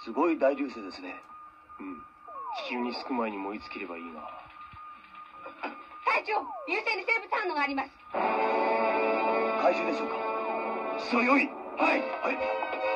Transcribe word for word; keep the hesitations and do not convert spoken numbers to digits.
すごい大流星ですね。 うん。地球に着く前に燃え尽きればいいが。 隊長、流星に生物反応があります。 怪獣でしょうか。 そよい。 はいはい。